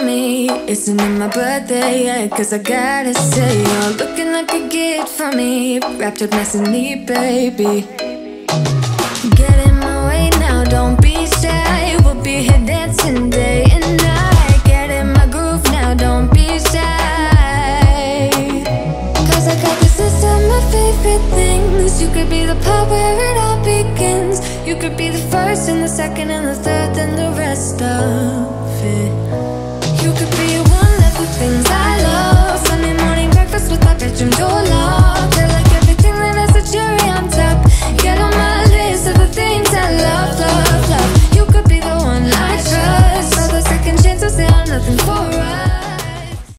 me. Isn't it my birthday yet? Cause I gotta say, you're looking like a gift for me, wrapped up nice and neat, baby. Get in my way now, don't be shy. We'll be here dancing day and night. Get in my groove now, don't be shy. Cause I got this list of my favorite things. You could be the part where it all begins. You could be the first and the second and the third, and the rest of it.